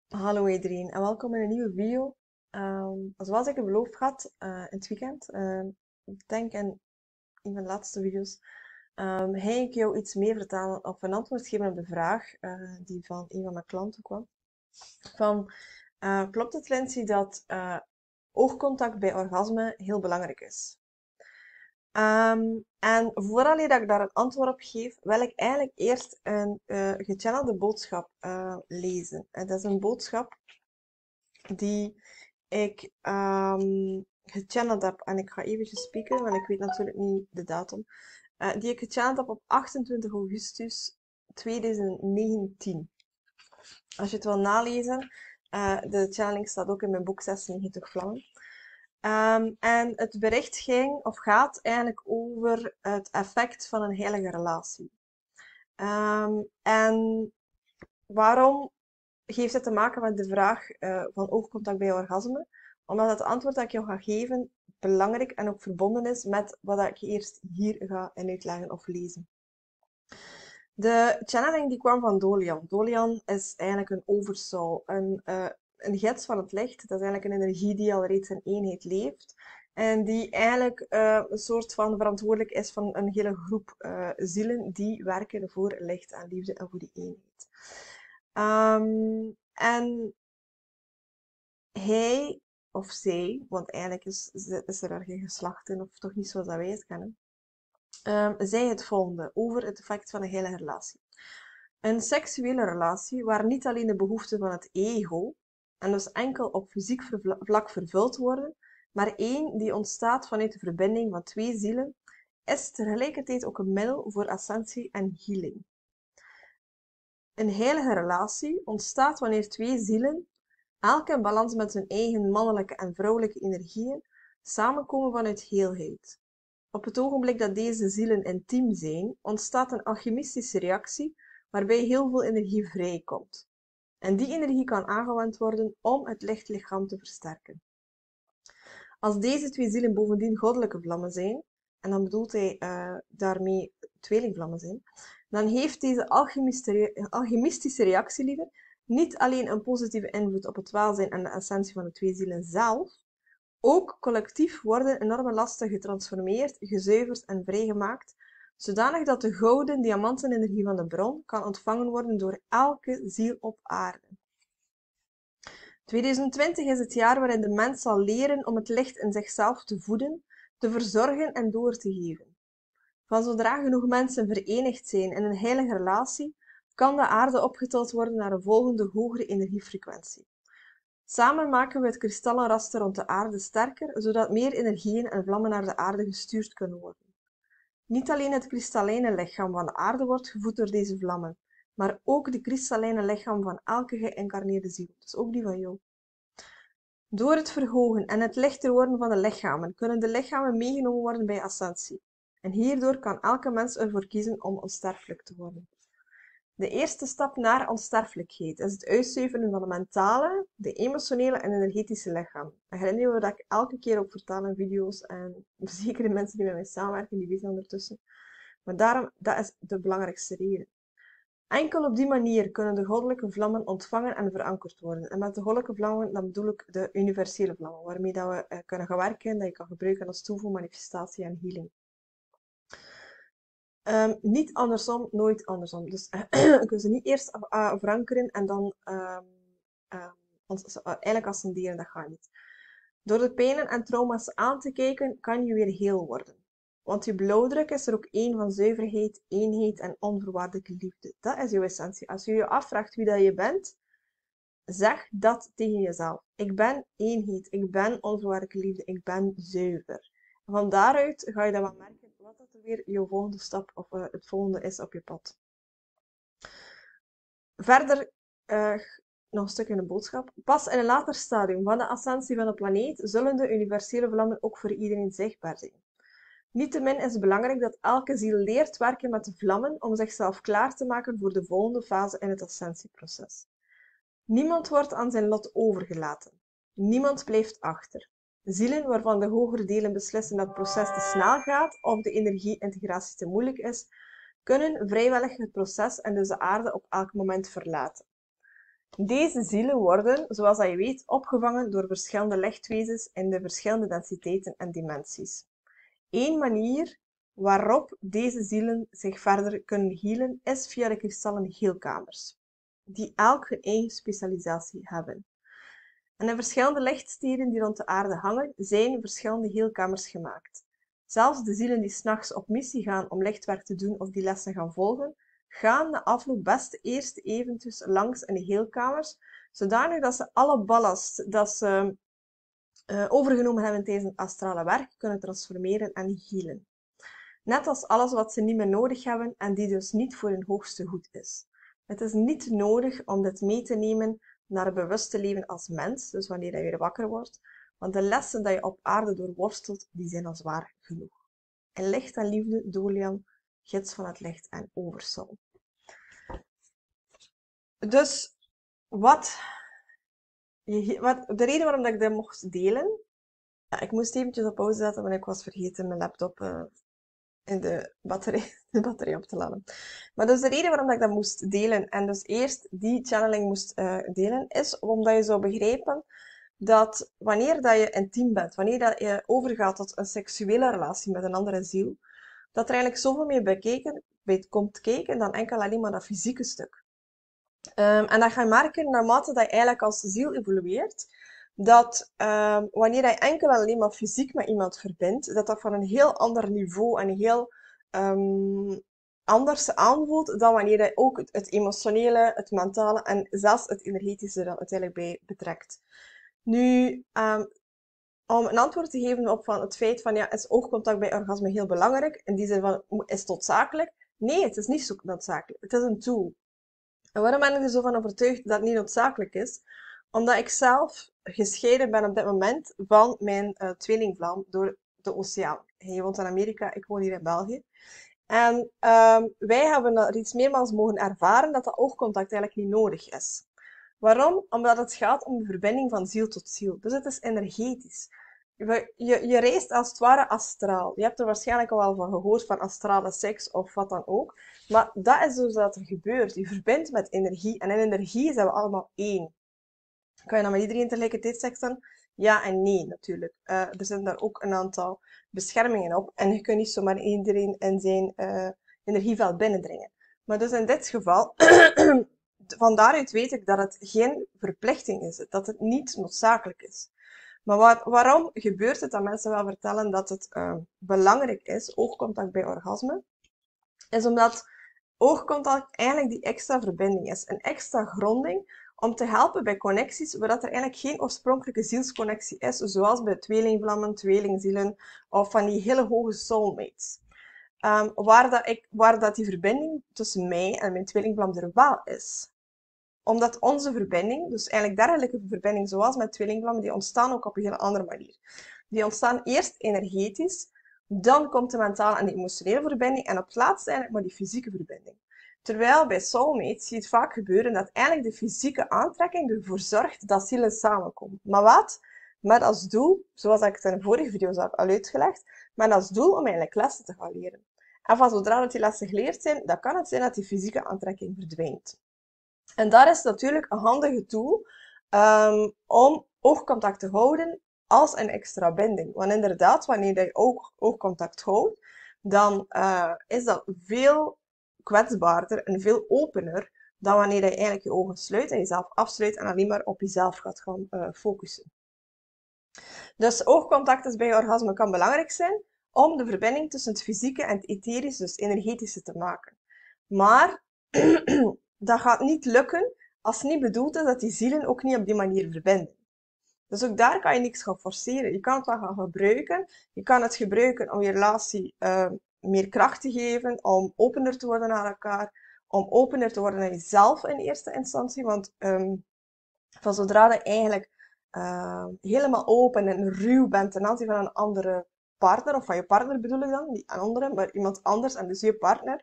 Hallo iedereen en welkom in een nieuwe video. Zoals ik het beloofd had in het weekend, ik denk in een van de laatste video's, ga ik jou iets meer vertellen of een antwoord geven op de vraag die van een van mijn klanten kwam. Klopt het, Lindsay, dat oogcontact bij orgasme heel belangrijk is? En vooraleer dat ik daar een antwoord op geef, wil ik eigenlijk eerst een gechannelde boodschap lezen. En dat is een boodschap die ik gechanneld heb. En ik ga eventjes spieken, want ik weet natuurlijk niet de datum. Die ik gechanneld heb op 28 augustus 2019. Als je het wil nalezen, de channeling staat ook in mijn boek 96 Vlammen. En het bericht ging, of gaat eigenlijk over het effect van een heilige relatie. En waarom heeft het te maken met de vraag van oogcontact bij orgasme? Omdat het antwoord dat ik jou ga geven belangrijk en ook verbonden is met wat ik eerst hier ga uitleggen of lezen. De channeling die kwam van Dolian. Dolian is eigenlijk een oversoul, een gids van het licht. Dat is eigenlijk een energie die al reeds in eenheid leeft. En die eigenlijk een soort van verantwoordelijk is van een hele groep zielen die werken voor licht en liefde en voor die eenheid. En hij of zij, want eigenlijk is er geen geslacht in, of toch niet zoals dat wij het kennen, zei het volgende over het effect van een heilige relatie. Een seksuele relatie waar niet alleen de behoeften van het ego, en dus enkel op fysiek vlak vervuld worden, maar één die ontstaat vanuit de verbinding van twee zielen, is tegelijkertijd ook een middel voor ascensie en healing. Een heilige relatie ontstaat wanneer twee zielen, elk in balans met hun eigen mannelijke en vrouwelijke energieën, samenkomen vanuit heelheid. Op het ogenblik dat deze zielen intiem zijn, ontstaat een alchemistische reactie waarbij heel veel energie vrijkomt. En die energie kan aangewend worden om het lichtlichaam te versterken. Als deze twee zielen bovendien goddelijke vlammen zijn, en dan bedoelt hij daarmee tweelingvlammen zijn, dan heeft deze alchemistische reactie liever niet alleen een positieve invloed op het welzijn en de essentie van de twee zielen zelf, ook collectief worden enorme lasten getransformeerd, gezuiverd en vrijgemaakt, zodanig dat de gouden diamantenenergie van de bron kan ontvangen worden door elke ziel op aarde. 2020 is het jaar waarin de mens zal leren om het licht in zichzelf te voeden, te verzorgen en door te geven. Van zodra genoeg mensen verenigd zijn in een heilige relatie, kan de aarde opgetild worden naar een volgende hogere energiefrequentie. Samen maken we het kristallenraster rond de aarde sterker, zodat meer energieën en vlammen naar de aarde gestuurd kunnen worden. Niet alleen het kristallijne lichaam van de aarde wordt gevoed door deze vlammen, maar ook de kristallijne lichaam van elke geïncarneerde ziel, dus ook die van jou. Door het verhogen en het lichter worden van de lichamen, kunnen de lichamen meegenomen worden bij ascensie. En hierdoor kan elke mens ervoor kiezen om onsterfelijk te worden. De eerste stap naar onsterfelijkheid is het uitzuiveren van de mentale, de emotionele en energetische lichaam. En herinner je dat ik elke keer ook vertel in video's en zeker de mensen die met mij samenwerken, die weten ondertussen. Maar daarom, dat is de belangrijkste reden. Enkel op die manier kunnen de goddelijke vlammen ontvangen en verankerd worden. En met de goddelijke vlammen, dan bedoel ik de universele vlammen, waarmee dat we kunnen gaan werken, dat je kan gebruiken als tool voor manifestatie en healing. Niet andersom, nooit andersom. Dus je kunt ze niet eerst verankeren en dan eigenlijk ascenderen, dat gaat niet. Door de pijnen en trauma's aan te kijken, kan je weer heel worden. Want je blauwdruk is er ook één van zuiverheid, eenheid en onvoorwaardelijke liefde. Dat is jouw essentie. Als je je afvraagt wie dat je bent, zeg dat tegen jezelf. Ik ben eenheid, ik ben onvoorwaardelijke liefde, ik ben zuiver. Van daaruit ga je dan wel merken wat dat er weer je volgende stap of het volgende is op je pad. Verder nog een stuk in de boodschap. Pas in een later stadium van de ascensie van de planeet zullen de universele vlammen ook voor iedereen zichtbaar zijn. Niettemin is het belangrijk dat elke ziel leert werken met de vlammen om zichzelf klaar te maken voor de volgende fase in het ascensieproces. Niemand wordt aan zijn lot overgelaten. Niemand blijft achter. Zielen waarvan de hogere delen beslissen dat het proces te snel gaat of de energie-integratie te moeilijk is, kunnen vrijwillig het proces en dus de aarde op elk moment verlaten. Deze zielen worden, zoals dat je weet, opgevangen door verschillende lichtwezens in de verschillende densiteiten en dimensies. Eén manier waarop deze zielen zich verder kunnen healen, is via de kristallen heelkamers, die elk hun eigen specialisatie hebben. En in verschillende lichtsteden die rond de aarde hangen, zijn verschillende heelkamers gemaakt. Zelfs de zielen die 's nachts op missie gaan om lichtwerk te doen of die lessen gaan volgen, gaan na afloop best eerst eventjes langs in de heelkamers, zodanig dat ze alle ballast dat ze overgenomen hebben tijdens het astrale werk kunnen transformeren en healen. Net als alles wat ze niet meer nodig hebben en die dus niet voor hun hoogste goed is. Het is niet nodig om dit mee te nemen naar het bewuste leven als mens, dus wanneer je weer wakker wordt, want de lessen die je op aarde doorworstelt, die zijn al zwaar genoeg. In licht en liefde, Dolian, gids van het licht en oversoul. Dus de reden waarom dat ik dit mocht delen, ja, ik moest eventjes op pauze zetten, want ik was vergeten mijn laptop in de batterij op te laden. Maar dus de reden waarom ik dat moest delen en dus eerst die channeling moest delen, is omdat je zou begrijpen dat wanneer dat je intiem bent, wanneer dat je overgaat tot een seksuele relatie met een andere ziel, dat er eigenlijk zoveel meer bij komt kijken dan enkel alleen maar dat fysieke stuk. En dat ga je merken naarmate dat je eigenlijk als ziel evolueert, dat wanneer je enkel en alleen maar fysiek met iemand verbindt, dat dat van een heel ander niveau en heel anders aanvoelt dan wanneer je ook het emotionele, het mentale en zelfs het energetische dan uiteindelijk bij betrekt. Nu, om een antwoord te geven op van het feit van, ja, is oogcontact bij orgasme heel belangrijk? In die zin van, is het noodzakelijk? Nee, het is niet zo noodzakelijk. Het is een tool. En waarom ben ik er zo van overtuigd dat het niet noodzakelijk is? Omdat ik zelf gescheiden ben op dit moment van mijn tweelingvlam door de oceaan. Hij woont in Amerika, ik woon hier in België. En wij hebben er iets meermaals mogen ervaren dat dat oogcontact eigenlijk niet nodig is. Waarom? Omdat het gaat om de verbinding van ziel tot ziel. Dus het is energetisch. Je reist als het ware astraal. Je hebt er waarschijnlijk al wel van gehoord, van astrale seks of wat dan ook. Maar dat is dus wat er gebeurt. Je verbindt met energie. En in energie zijn we allemaal één. Kan je dan met iedereen tegelijkertijd seksen? Ja en nee, natuurlijk. Er zitten daar ook een aantal beschermingen op. En je kunt niet zomaar iedereen in zijn energieveld binnendringen. Maar dus in dit geval, van daaruit weet ik dat het geen verplichting is. Dat het niet noodzakelijk is. Maar waarom gebeurt het dat mensen wel vertellen dat het belangrijk is, oogcontact bij orgasme? Is omdat oogcontact eigenlijk die extra verbinding is. Een extra gronding om te helpen bij connecties waar dat er eigenlijk geen oorspronkelijke zielsconnectie is, zoals bij tweelingvlammen, tweelingzielen of van die hele hoge soulmates. Waar dat die verbinding tussen mij en mijn tweelingvlam er wel is. Omdat onze verbinding, dus eigenlijk dergelijke verbindingen zoals met tweelingvlammen, die ontstaan ook op een hele andere manier. Die ontstaan eerst energetisch, dan komt de mentale en de emotionele verbinding en op het laatst eigenlijk maar die fysieke verbinding. Terwijl bij soulmates zie je het vaak gebeuren dat eigenlijk de fysieke aantrekking ervoor zorgt dat zielen samenkomen. Maar wat? Met als doel, zoals ik het in de vorige video's heb al uitgelegd, met als doel om eigenlijk lessen te gaan leren. En van zodra dat die lessen geleerd zijn, dan kan het zijn dat die fysieke aantrekking verdwijnt. En daar is natuurlijk een handige tool om oogcontact te houden als een extra binding. Want inderdaad, wanneer je oogcontact houdt, dan is dat veel kwetsbaarder en veel opener dan wanneer je eigenlijk je ogen sluit en jezelf afsluit en alleen maar op jezelf gaat gaan focussen. Dus oogcontact is bij orgasme kan belangrijk zijn om de verbinding tussen het fysieke en het etherische, dus energetische, te maken. Maar dat gaat niet lukken als het niet bedoeld is dat die zielen ook niet op die manier verbinden. Dus ook daar kan je niks gaan forceren. Je kan het wel gaan gebruiken. Je kan het gebruiken om je relatie meer kracht te geven, om opener te worden naar elkaar, om opener te worden naar jezelf in eerste instantie. Want van zodra je eigenlijk helemaal open en ruw bent ten aanzien van een andere partner, of van je partner bedoel ik dan, niet een andere, maar iemand anders en dus je partner,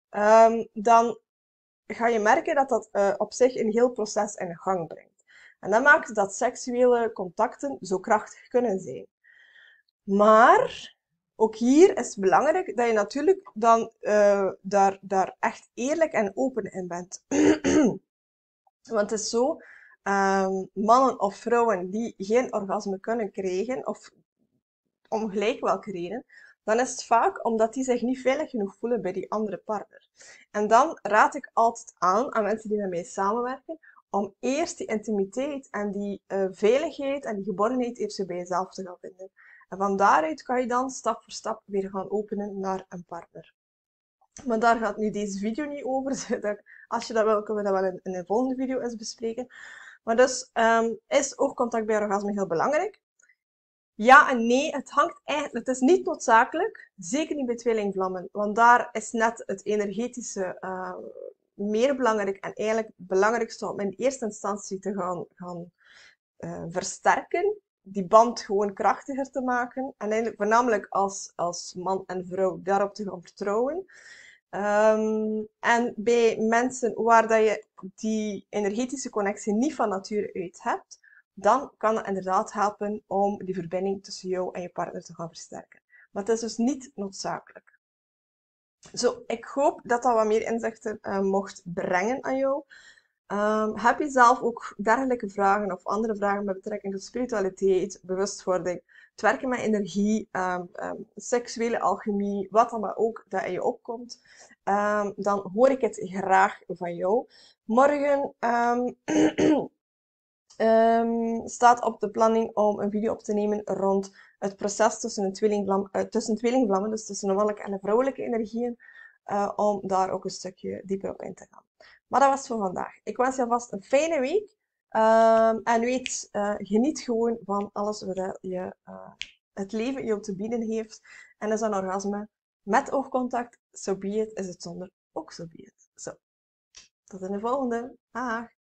dan ga je merken dat dat op zich een heel proces in gang brengt. En dat maakt dat seksuele contacten zo krachtig kunnen zijn. Maar ook hier is het belangrijk dat je natuurlijk dan daar echt eerlijk en open in bent. Want het is zo, mannen of vrouwen die geen orgasme kunnen krijgen, of om gelijk welke reden, dan is het vaak omdat die zich niet veilig genoeg voelen bij die andere partner. En dan raad ik altijd aan mensen die met mij samenwerken, om eerst die intimiteit en die veiligheid en die geborgenheid eerst bij jezelf te gaan vinden. En van daaruit kan je dan stap voor stap weer gaan openen naar een partner. Maar daar gaat nu deze video niet over. Als je dat wil, kunnen we dat wel in een volgende video eens bespreken. Maar dus is oogcontact bij orgasme heel belangrijk. Ja en nee, het hangt eigenlijk, het is niet noodzakelijk, zeker niet bij tweelingvlammen, want daar is net het energetische meer belangrijk en eigenlijk het belangrijkste om in eerste instantie te gaan versterken, die band gewoon krachtiger te maken en eigenlijk voornamelijk als man en vrouw daarop te gaan vertrouwen. En bij mensen waar dat je die energetische connectie niet van nature uit hebt, dan kan het inderdaad helpen om die verbinding tussen jou en je partner te gaan versterken. Maar het is dus niet noodzakelijk. Zo, ik hoop dat dat wat meer inzichten mocht brengen aan jou. Heb je zelf ook dergelijke vragen of andere vragen met betrekking tot spiritualiteit, bewustwording, het werken met energie, seksuele alchemie, wat dan maar ook dat in je opkomt, dan hoor ik het graag van jou. Morgen staat op de planning om een video op te nemen rond het proces tussen tweelingvlammen, dus tussen de mannelijke en de vrouwelijke energieën, om daar ook een stukje dieper op in te gaan. Maar dat was voor vandaag. Ik wens je alvast een fijne week. En weet, geniet gewoon van alles wat het leven je te bieden heeft. En is een orgasme met oogcontact, so be it. Is het zonder, ook so be it. Zo, tot in de volgende. Dag.